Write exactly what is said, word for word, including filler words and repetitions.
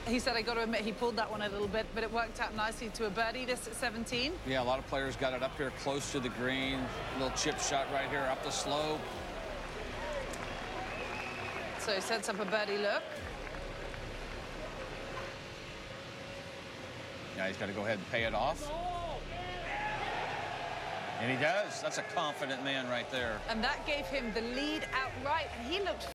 He said, I got to admit, he pulled that one a little bit, but it worked out nicely to a birdie, this at seventeen. Yeah, a lot of players got it up here close to the green. A little chip shot right here up the slope. So he sets up a birdie look. Now he's got to go ahead and pay it off. And he does. That's a confident man right there. And that gave him the lead outright, and he looked